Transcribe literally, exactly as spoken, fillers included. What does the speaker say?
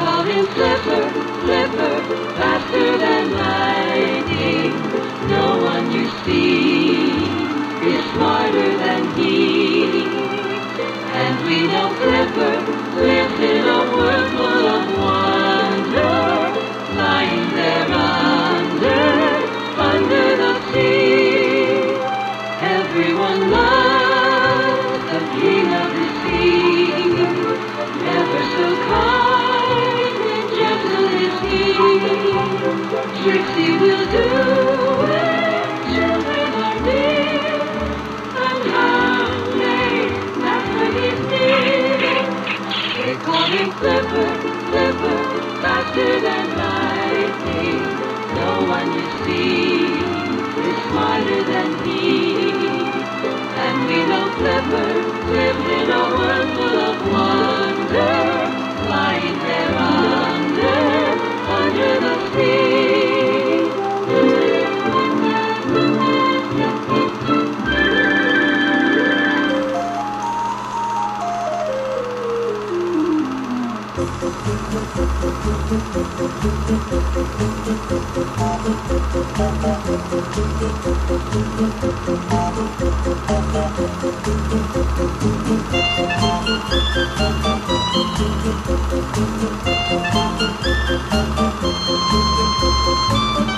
call him Flipper, Flipper, faster than lightning. No one you see is smarter than he. And we know Flipper lives in a world full of wonder, lying there under, under the sea. Everyone loves the king of the sea, ever so kind and gentle is he. Tricks he will do when children are near, and how they laugh when he's near. They call him Flipper, Flipper, faster than lightning. No one you see is smarter than he. And we know Flipper lives in a world full of wonder, lying there under, under the sea. Thank you.